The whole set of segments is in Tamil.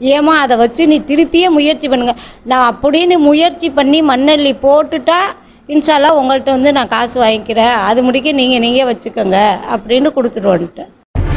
ஏமா அதை வச்சு நீ திருப்பியே முயற்சி பண்ணுங்கள், நான் அப்படின்னு முயற்சி பண்ணி மண்ணள்ளி போட்டுட்டா இன்ஷா அல்லாஹ் உங்கள்கிட்ட வந்து நான் காசு வாங்கிக்கிறேன், அது முடிக்க நீங்கள் வச்சுக்கோங்க அப்படின்னு கொடுத்துட்டு வந்துட்டேன்.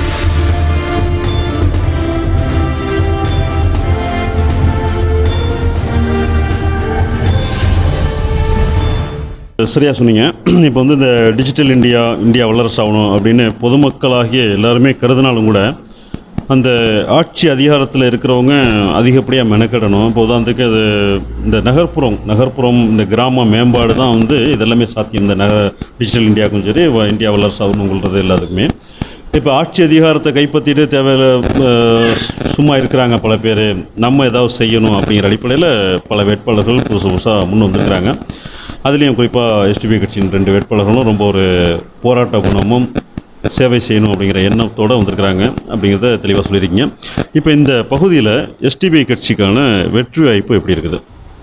சரியாக சொன்னீங்க. இப்போ வந்து இந்த டிஜிட்டல் இந்தியா வல்லரசு ஆகணும் அப்படின்னு பொதுமக்களாகிய எல்லாருமே கருதினாலும் கூட அந்த ஆட்சி அதிகாரத்தில் இருக்கிறவங்க அதிகப்படியாக மெனக்கெடணும். இப்போ உதாரணத்துக்கு அது இந்த நகர்ப்புறம் இந்த கிராம மேம்பாடு தான் வந்து இதெல்லாமே சாத்தியம். இந்த டிஜிட்டல் இந்தியாவுக்கும் சரி இந்தியா வல்லரசு ஆகணுங்கிறது எல்லாத்துக்குமே. இப்போ ஆட்சி அதிகாரத்தை கைப்பற்றிட்டு தேவையில்ல சும்மா இருக்கிறாங்க பல பேர், நம்ம ஏதாவது செய்யணும் அப்படிங்கிற அடிப்படையில் பல வேட்பாளர்கள் புதுசாக முன் வந்துருக்கிறாங்க. அதுலேயும் குறிப்பாக எஸ்டிபி கட்சியின் 2 வேட்பாளர்களும் ரொம்ப ஒரு போராட்ட குணமும் சேவை செய்யணும் அப்படிங்கிற எண்ணத்தோடு வந்திருக்கிறாங்க அப்படிங்கிறத தெளிவாக சொல்லியிருக்கீங்க. இப்போ இந்த பகுதியில் எஸ்டிபி கட்சிக்கான வெற்றி வாய்ப்பு எப்படி இருக்குது?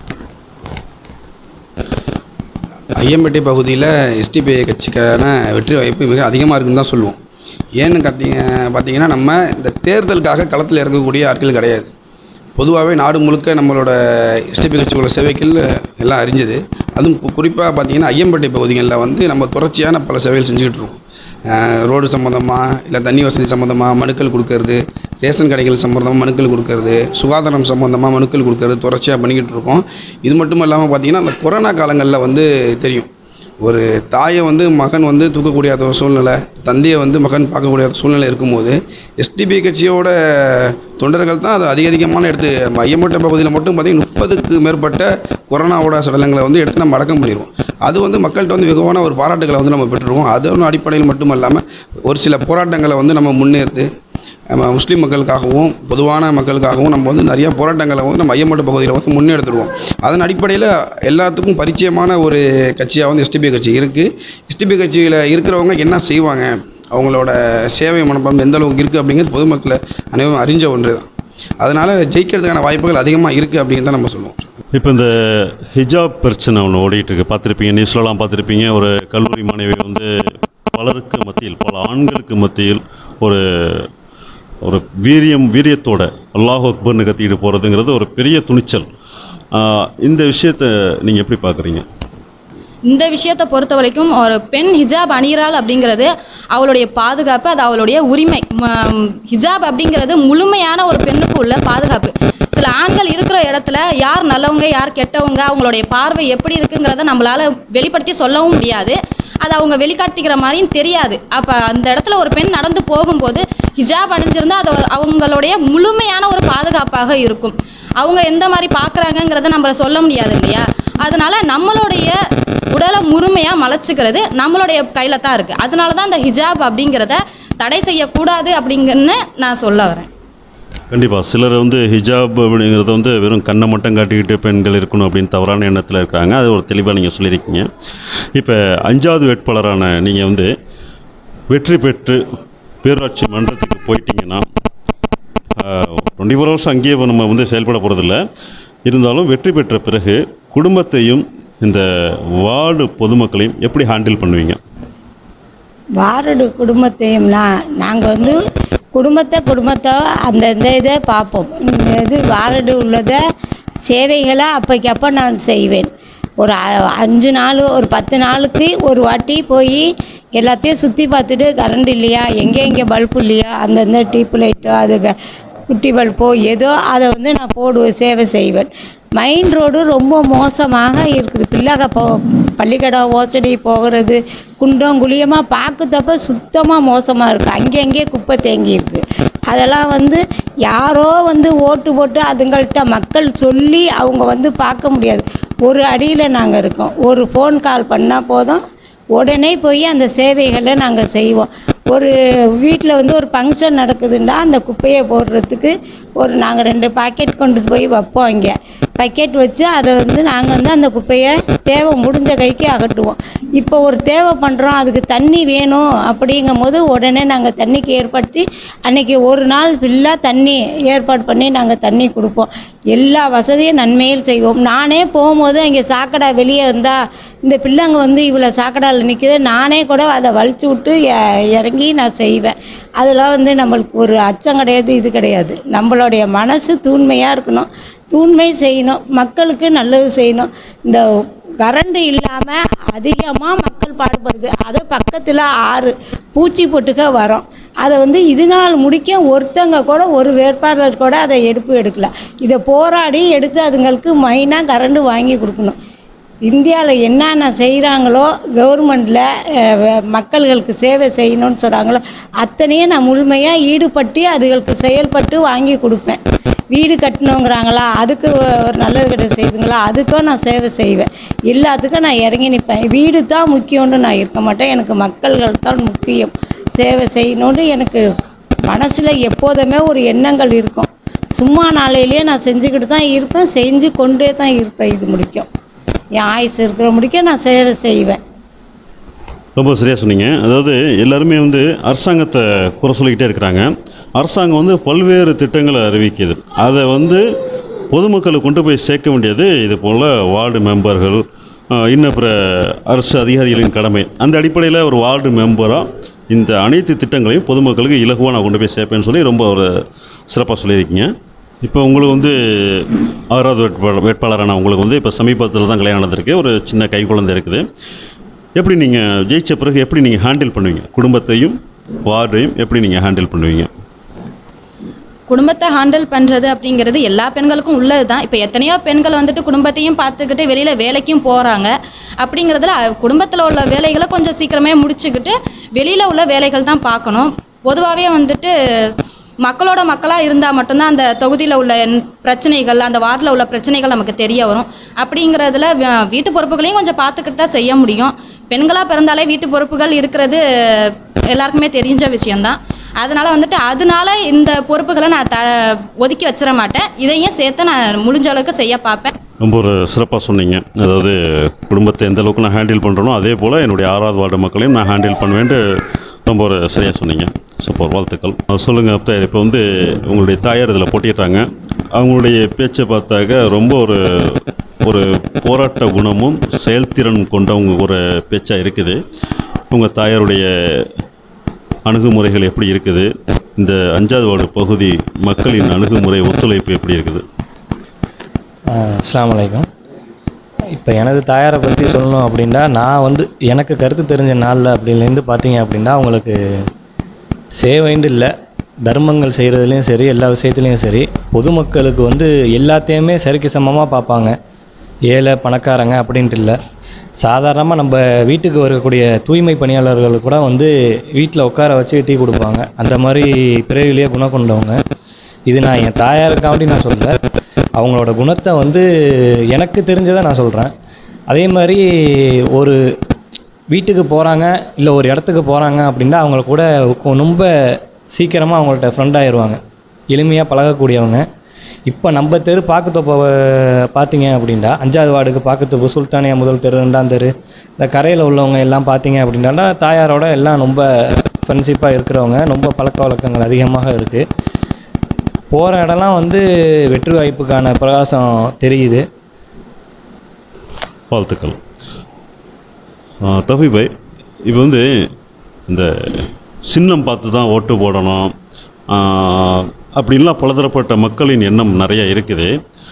ஐயம்பேட்டை பகுதியில் எஸ்டிபி கட்சிக்கான வெற்றி வாய்ப்பு மிக அதிகமாக இருக்குன்னு தான் சொல்லுவோம். ஏன்னு பார்த்தீங்கன்னா நம்ம இந்த தேர்தலுக்காக களத்தில் இறங்கக்கூடிய ஆட்கள் கிடையாது. பொதுவாகவே நாடு முழுக்க நம்மளோட எஸ்டிபி கட்சிகளோட சேவைகள் எல்லாம் அறிஞ்சது. அதுவும் குறிப்பாக பார்த்திங்கன்னா ஐயம்பேட்டை பகுதிகளில் வந்து நம்ம தொடர்ச்சியான பல சேவைகள் செஞ்சுக்கிட்டு இருக்கோம். ரோடு சம்மந்தமாக இல்லை தண்ணி வசதி சம்மந்தமாக மனுக்கள் கொடுக்கறது, ரேஷன் கடைகள் சம்மந்தமாக மனுக்கள் கொடுக்கறது, சுகாதாரம் சம்மந்தமாக மனுக்கள் கொடுக்கறது தொடர்ச்சியாக பண்ணிக்கிட்டு இருக்கோம். இது மட்டும் இல்லாமல் பார்த்திங்கன்னா அந்த கொரோனா காலங்களில் வந்து தெரியும், ஒரு தாயை வந்து மகன் வந்து தூக்கக்கூடிய ஒரு சூழ்நிலை, தந்தையை வந்து மகன் பார்க்கக்கூடிய சூழ்நிலை இருக்கும்போது எஸ்டிபி கட்சியோட தொண்டர்கள் தான் அது அதிகமான எடுத்து ஐயம்பேட்டை பகுதியில் மட்டும் பார்த்திங்கன்னா 30க்கு மேற்பட்ட கொரோனாவோட சடலங்களை வந்து எடுத்து நம்ம அடக்கம் பண்ணிடுவோம். அது வந்து மக்கள்கிட்ட வந்து வெகுவான ஒரு பாராட்டுகளை வந்து நம்ம பெற்றுருவோம். அதோட அடிப்படையில் மட்டும் இல்லாமல் ஒரு சில போராட்டங்களை வந்து நம்ம முன்னேற்று முஸ்லீம் மக்களுக்காகவும் பொதுவான மக்களுக்காகவும் நம்ம வந்து நிறையா போராட்டங்களை வந்து நம்ம ஐயம்பேட்டை பகுதியில் வந்து முன்னெடுத்துருவோம். அதன் அடிப்படையில் எல்லாத்துக்கும் பரிச்சயமான ஒரு கட்சியாக வந்து எஸ்டிபி கட்சி இருக்குது. எஸ்டிபி கட்சியில் இருக்கிறவங்க என்ன செய்வாங்க, அவங்களோட சேவை மனப்பான்மை எந்த அளவுக்கு இருக்குது அப்படிங்கிறது பொதுமக்களை அனைவரும் அறிஞ்ச ஒன்று தான். அதனால் ஜெயிக்கிறதுக்கான வாய்ப்புகள் அதிகமாக இருக்குது அப்படின்னு தான் நம்ம சொல்லுவோம். இப்போ இந்த ஹிஜாப் பிரச்சனை ஒன்று ஓடிட்டு இருக்கு, பார்த்துருப்பீங்க, நியூஸ்லலாம் பார்த்துருப்பீங்க. ஒரு கல்லூரி மாணவி வந்து பலருக்கு மத்தியில், பல ஆண்களுக்கு மத்தியில் ஒரு வீரியத்தோட அல்லாஹ் அக்பர்னு கத்திக்கிட்டு போகிறதுங்கிறது ஒரு பெரிய துணிச்சல். இந்த விஷயத்தை நீங்கள் எப்படி பார்க்குறீங்க? இந்த விஷயத்தை பொறுத்த வரைக்கும் ஒரு பெண் ஹிஜாப் அணிகிறாள் அப்படிங்கிறது அவளுடைய பாதுகாப்பு, அது அவளுடைய உரிமை. ஹிஜாப் அப்படிங்கிறது முழுமையான ஒரு பெண்ணுக்கு உள்ள பாதுகாப்பு. சில ஆண்கள் இருக்கிற இடத்துல யார் நல்லவங்க யார் கெட்டவங்க, அவங்களுடைய பார்வை எப்படி இருக்குங்கிறத நம்மளால் வெளிப்படுத்தி சொல்லவும் முடியாது, அது அவங்க வெளிக்காட்டிக்கிற மாதிரியும் தெரியாது. அப்போ அந்த இடத்துல ஒரு பெண் நடந்து போகும்போது ஹிஜாப் அணிஞ்சிருந்தால் அது அவங்களுடைய முழுமையான ஒரு பாதுகாப்பாக இருக்கும். அவங்க எந்த மாதிரி பார்க்குறாங்கங்கிறத நம்ம சொல்ல முடியாது இல்லையா? அதனால் நம்மளுடைய உடலை முழுமையாக மலைச்சிக்கிறது நம்மளுடைய கையில் தான் இருக்குது. அதனால தான் அந்த ஹிஜாப் அப்படிங்கிறத தடை செய்யக்கூடாது அப்படிங்கன்னு நான் சொல்ல வரேன். கண்டிப்பாக சிலர் வந்து ஹிஜாப் அப்படிங்கிறத வந்து வெறும் கண்ணை மட்டும் காட்டிக்கிட்டு பெண்கள் இருக்கணும் அப்படின்னு தவறான எண்ணத்தில் இருக்கிறாங்க. அது ஒரு தெளிவாக நீங்கள் சொல்லியிருக்கீங்க. இப்போ 5வது வேட்பாளரான நீங்கள் வந்து வெற்றி பெற்று பேரூராட்சி மன்றத்துக்கு போயிட்டீங்கன்னா 24 hours அங்கேயே நம்ம வந்து செயல்பட போகிறதில்ல. இருந்தாலும் வெற்றி பெற்ற பிறகு குடும்பத்தையும் இந்த வார்டு பொதுமக்களையும் எப்படி ஹேண்டில் பண்ணுவீங்க? வார்டு குடும்பத்தையும்னா நாங்கள் வந்து குடும்பத்தை அந்த இதை பார்ப்போம். இது வார்டு உள்ளதை சேவைகளை அப்போக்கப்போ நான் செய்வேன். ஒரு 5 நாள் ஒரு 10 நாளுக்கு ஒரு வாட்டி போய் எல்லாத்தையும் சுற்றி பார்த்துட்டு, கரண்ட் இல்லையா, எங்கே பல்பு இல்லையா, அந்தந்த டீப் லைட்டோ அது குட்டி பல்போ ஏதோ அதை வந்து நான் சேவை செய்வேன். மெயின் ரோடு ரொம்ப மோசமாக இருக்குது. பிள்ளைக பள்ளிக்கடம் ஓசடி போகிறது குண்டம் குழியமாக பார்க்கத்தப்ப சுத்தமாக மோசமாக இருக்குது. அங்கங்கே குப்பை தேங்கி இருக்குது. அதெல்லாம் வந்து யாரோ வந்து ஓட்டு போட்டு அதுங்கள்ட்ட மக்கள் சொல்லி அவங்க வந்து பார்க்க முடியாது. ஒரு அடியில் நாங்கள் இருக்கோம். ஒரு ஃபோன் கால் பண்ணால் போதும், உடனே போய் அந்த சேவைகளை நாங்கள் செய்வோம். ஒரு வீட்டில் வந்து ஒரு ஃபங்க்ஷன் நடக்குதுன்னா அந்த குப்பையை போடுறதுக்கு நாங்கள் 2 பாக்கெட் கொண்டு போய் வைப்போம். இங்கே பக்கெட் வச்சு அதை வந்து நாங்கள் வந்து அந்த குப்பையை தேவை முடிஞ்ச கைக்கு அகட்டுவோம். இப்போ ஒரு தேவை பண்ணுறோம், அதுக்கு தண்ணி வேணும் அப்படிங்கும் போது உடனே நாங்கள் தண்ணிக்கு ஏற்படுத்தி அன்றைக்கி ஒரு நாள் ஃபுல்லாக தண்ணி ஏற்பாடு பண்ணி நாங்கள் தண்ணி கொடுப்போம். எல்லா வசதியும் நன்மையில் செய்வோம். நானே போகும்போது அங்கே சாக்கடை வெளியே வந்தால் இந்த பிள்ளைங்க வந்து இவ்வளோ சாக்கடையில் நிற்கிது, நானே கூட அதை வலிச்சு விட்டு இறங்கி இறங்கி நான் செய்வேன். அதெல்லாம் வந்து நம்மளுக்கு ஒரு அச்சம் கிடையாது, இது கிடையாது. நம்மளுடைய மனசு தூய்மையாக இருக்கணும், தூய்மை செய்யணும், மக்களுக்கு நல்லது செய்யணும். இந்த கரண்டு இல்லாமல் அதிகமாக மக்கள் பாடுபடுது. அதை பக்கத்தில் ஆறு பூச்சி பொட்டுக்க வரோம். அதை வந்து இது நாள் முடிக்க ஒருத்தங்க கூட ஒரு வேட்பாளர் கூட அதை எடுக்கல. இதை போராடி எடுத்து அதுங்களுக்கு மைனாக கரண்டு வாங்கி கொடுக்கணும். இந்தியாவில் என்னென்ன செய்கிறாங்களோ கவர்மெண்ட்டில் மக்கள்களுக்கு சேவை செய்யணும்னு சொல்கிறாங்களோ அத்தனையும் நான் முழுமையாக ஈடுபட்டு அதுகளுக்கு செயல்பட்டு வாங்கி கொடுப்பேன். வீடு கட்டணுங்கிறாங்களா, அதுக்கு ஒரு நல்லது கிட்ட செய்யுதுங்களா, அதுக்கும் நான் சேவை செய்வேன். எல்லாத்துக்கும் நான் இறங்கி நிற்பேன். வீடு தான் முக்கியம்னு நான் இருக்க மாட்டேன். எனக்கு மக்கள்கள் தான் முக்கியம். சேவை செய்யணுன்னு எனக்கு மனசில் எப்போதுமே ஒரு எண்ணங்கள் இருக்கும். சும்மா நாளையிலேயே நான் செஞ்சுக்கிட்டு தான் இருப்பேன், செஞ்சு கொண்டே தான் இருப்பேன். இது முடிக்கும், என் ஆயுசு இருக்கிற முடிக்க நான் சேவை செய்வேன். ரொம்ப சரியாக சொன்னீங்க. அதாவது எல்லாருமே வந்து அரசாங்கத்தை குறை சொல்லிக்கிட்டே இருக்கிறாங்க. அரசாங்கம் வந்து பல்வேறு திட்டங்களை அறிவிக்குது. அதை வந்து பொதுமக்களுக்கு கொண்டு போய் சேர்க்க வேண்டியது இது போல் வார்டு மெம்பர்கள், இன்னும் பிற அரசு அதிகாரிகளின் கடமை. அந்த அடிப்படையில் ஒரு வார்டு மெம்பராக இந்த அனைத்து திட்டங்களையும் பொதுமக்களுக்கு இலகுவாக நான் கொண்டு போய் சேர்ப்பேன்னு சொல்லி ரொம்ப ஒரு சிறப்பாக சொல்லியிருக்கீங்க. இப்போ உங்களுக்கு வந்து 6வது வேட்பாளரான உங்களுக்கு வந்து இப்போ சமீபத்தில் தான் கல்யாணம் நடந்திருக்கு, ஒரு சின்ன கை குழந்தை இருக்குது. எப்படி நீங்கள் ஜெயிச்ச பிறகு எப்படி நீங்கள் ஹேண்டில் பண்ணுவீங்க? குடும்பத்தையும் வார்டையும் எப்படி நீங்கள் ஹேண்டில் பண்ணுவீங்க? குடும்பத்தை ஹேண்டில் பண்ணுறது அப்படிங்கிறது எல்லா பெண்களுக்கும் உள்ளது தான். இப்போ எத்தனையோ பெண்கள் வந்துட்டு குடும்பத்தையும் பார்த்துக்கிட்டு வெளியில் வேலைக்கும் போகிறாங்க. அப்படிங்கிறதுல குடும்பத்தில் உள்ள வேலைகளை கொஞ்சம் சீக்கிரமே முடிச்சுக்கிட்டு வெளியில் உள்ள வேலைகள் தான் பார்க்கணும். பொதுவாகவே வந்துட்டு மக்களோட மக்களாக இருந்தால் மட்டும்தான் அந்த தொகுதியில் உள்ள பிரச்சனைகள், அந்த வார்டில் உள்ள பிரச்சனைகள் நமக்கு தெரிய வரும். அப்படிங்கிறதுல வீட்டு பொறுப்புகளையும் கொஞ்சம் பார்த்துக்கிட்டு தான் செய்ய முடியும். பெண்களாக பிறந்தாலே வீட்டு பொறுப்புகள் இருக்கிறது எல்லாருக்குமே தெரிஞ்ச விஷயந்தான். அதனால் இந்த பொறுப்புகளை நான் ஒதுக்கி வச்சிட மாட்டேன். இதையும் சேர்த்து நான் முடிஞ்ச அளவுக்கு செய்ய பார்ப்பேன். ரொம்ப ஒரு சிறப்பாக சொன்னீங்க. அதாவது குடும்பத்தை எந்த அளவுக்கு நான் ஹேண்டில் பண்ணுறனோ அதே போல் என்னுடைய 6வது வார்டு மக்களையும் நான் ஹேண்டில் பண்ணுவேன்ட்டு ரொம்ப ஒரு சரியாக சொன்னீங்க. சூப்பர், வாழ்த்துக்கள். சொல்லுங்கள் அப்போ, இப்போ வந்து உங்களுடைய தாயார் இதில் போட்டிட்டாங்க. அவங்களுடைய பேச்சை பார்த்தாக்க ரொம்ப ஒரு போராட்ட குணமும் செயல்திறன் கொண்டவங்க ஒரு பேச்சாக இருக்குது. உங்கள் தாயாருடைய அணுகுமுறைகள் எப்படி இருக்குது? இந்த 5வது வார்டு பகுதி மக்களின் அணுகுமுறை ஒத்துழைப்பு எப்படி இருக்குது? அஸ்ஸலாமு அலைக்கும். இப்போ எனது தாயாரை பற்றி சொல்லணும் அப்படின்னா, நான் வந்து எனக்கு கருத்து தெரிஞ்ச நாளில் அப்படிலேருந்து பார்த்தீங்க அப்படின்னா அவங்களுக்கு சேவைண்டு இல்லை, தர்மங்கள் செய்கிறதுலேயும் சரி, எல்லா விஷயத்துலேயும் சரி, பொதுமக்களுக்கு வந்து எல்லாத்தையுமே சரிக்கு சமமாக பார்ப்பாங்க. ஏழை பணக்காரங்க அப்படின்ட்டு இல்லை. சாதாரணமாக நம்ம வீட்டுக்கு வரக்கூடிய தூய்மை பணியாளர்கள் கூட வந்து வீட்டில் உட்கார வச்சு டீ கொடுப்பாங்க. அந்த மாதிரி பிறவிலேயே குணம் கொண்டவங்க. இது நான் என் தாயாருக்காண்டி நான் சொல்லலை, அவங்களோட குணத்தை வந்து எனக்கு தெரிஞ்சதை நான் சொல்கிறேன். அதே மாதிரி ஒரு வீட்டுக்கு போகிறாங்க இல்லை ஒரு இடத்துக்கு போகிறாங்க அப்படின்னா அவங்கள கூட ரொம்ப சீக்கிரமாக அவங்கள்ட்ட ஃப்ரெண்ட் ஆயிடுவாங்க, எளிமையாக பழகக்கூடியவங்க. இப்போ நம்ம தெரு பாக்குத்தோப்பை பார்த்தீங்க அப்படின்னா 5வது வார்டுக்கு பாக்குத்தோப்பு, சுல்தானியா முதல் தெரு, 2ஆம் தெரு, இந்த கரையில் உள்ளவங்க எல்லாம் பார்த்தீங்க அப்படின்னா தாயாரோட எல்லாம் ரொம்ப ஃப்ரெண்ட்ஷிப்பாக இருக்கிறவங்க, ரொம்ப பழக்க வழக்கங்கள் அதிகமாக இருக்குது. போகிற இடம்லாம் வந்து வெற்றி வாய்ப்புக்கான பிரகாசம் தெரியுது. வாழ்த்துக்கள். தஃபி பாய், இப்போ வந்து இந்த சின்னம் பார்த்து தான் ஓட்டு போடணும் அப்படின்லாம் பலதரப்பட்ட மக்களின் எண்ணம் நிறைய இருக்குது.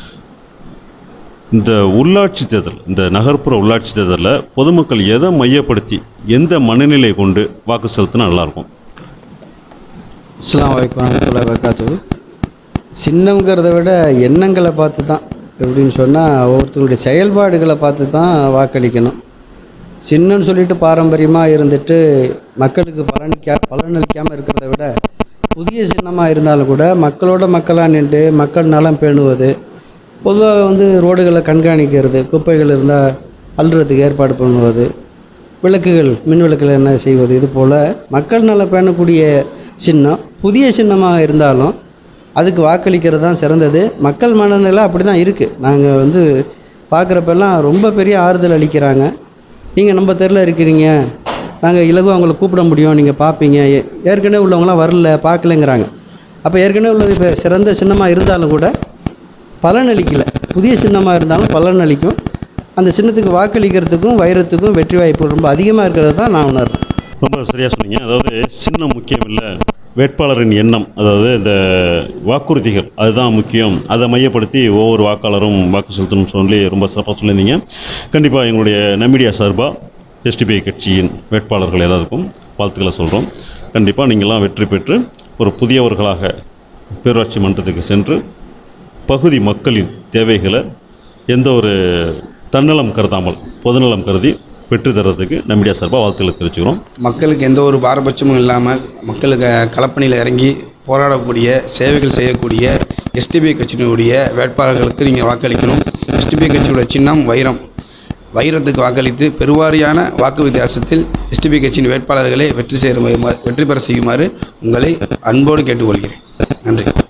இந்த உள்ளாட்சி தேர்தல், இந்த நகர்ப்புற உள்ளாட்சி தேர்தலில் பொதுமக்கள் எதை மையப்படுத்தி எந்த மனநிலை கொண்டு வாக்கு செலுத்தினா நல்லாயிருக்கும்? அஸ்ஸலாமு அலைக்கும் வரஹ்மத்துல்லாஹி வபரகாத்துஹு. சின்னங்கிறத விட எண்ணங்களை பார்த்து தான், எப்படின்னு சொன்னால் ஒவ்வொருத்தருடைய செயல்பாடுகளை பார்த்து தான் வாக்களிக்கணும். சின்னன்னு சொல்லிட்டு பாரம்பரியமாக இருந்துட்டு மக்களுக்கு பலனளிக்காமல் இருக்கிறத விட, புதிய சின்னமாக இருந்தாலும் கூட மக்களோட மக்களாக நின்று மக்கள் நலம் பேணுவது, பொதுவாக வந்து ரோடுகளை கண்காணிக்கிறது, குப்பைகள் இருந்தால் அள்ளுறதுக்கு ஏற்பாடு பண்ணுவது, விளக்குகள் மின் விளக்குகள் என்ன செய்வது, இது போல் மக்கள் நலம் பேணக்கூடிய சின்னம் புதிய சின்னமாக இருந்தாலும் அதுக்கு வாக்களிக்கிறது தான் சிறந்தது. மக்கள் மனநிலை அப்படி தான் இருக்குது. நாங்கள் வந்து பார்க்குறப்பெல்லாம் ரொம்ப பெரிய ஆறுதல் அளிக்கிறாங்க. நீங்கள் நம்ம தெருவில் இருக்கிறீங்க, நாங்கள் இலகுவாக அவங்கள கூப்பிட முடியும், நீங்கள் பார்ப்பீங்க, ஏற்கனவே உள்ளவங்களாம் வரல பார்க்கலைங்கிறாங்க. அப்போ ஏற்கனவே உள்ளது இப்போ சிறந்த சின்னமாக இருந்தாலும் கூட பலனளிக்கலை. புதிய சின்னமாக இருந்தாலும் பலனளிக்கும். அந்த சின்னத்துக்கு வாக்களிக்கிறதுக்கும் வைரத்துக்கும் வெற்றி வாய்ப்பு ரொம்ப அதிகமாக இருக்கிறது தான் நான் உணர்றேன். ரொம்ப சரியாக சொன்னீங்க. அதாவது சின்னம் முக்கியம் இல்லை, வேட்பாளரின் எண்ணம், அதாவது இந்த வாக்குறுதிகள் அதுதான் முக்கியம். அதை மையப்படுத்தி ஒவ்வொரு வாக்காளரும் வாக்கு செலுத்தணும்னு சொல்லி ரொம்ப சிறப்பாக சொல்லியிருந்தீங்க. கண்டிப்பாக எங்களுடைய நம்மீடியா சார்பாக எஸ்டிபிஐ கட்சியின் வேட்பாளர்கள் எல்லாருக்கும் வாழ்த்துக்களை சொல்கிறோம். கண்டிப்பாக நீங்களாம் வெற்றி பெற்று ஒரு புதியவர்களாக பேரூராட்சி மன்றத்துக்கு சென்று பகுதி மக்களின் தேவைகளை எந்த ஒரு தன்னலம் கருதாமல் பொதுநலம் கருதி பெற்று தர்றதுக்கு நம்முடைய சார்பாக வாழ்த்துக்களை தெரிவிச்சுக்கிறோம். மக்களுக்கு எந்த ஒரு பாரபட்சமும் இல்லாமல் மக்களுக்கு களப்பணியில் இறங்கி போராடக்கூடிய சேவைகள் செய்யக்கூடிய எஸ்டிபிஐ கட்சியினுடைய வேட்பாளர்களுக்கு நீங்கள் வாக்களிக்கணும். எஸ்டிபிஐ கட்சியோட சின்னம் வைரத்துக்கு வாக்களித்து பெருவாரியான வாக்கு வித்தியாசத்தில் எஸ்டிபிஐ கட்சியின் வேட்பாளர்களை வெற்றி பெற செய்யுமாறு உங்களை அன்போடு கேட்டுக்கொள்கிறேன். நன்றி.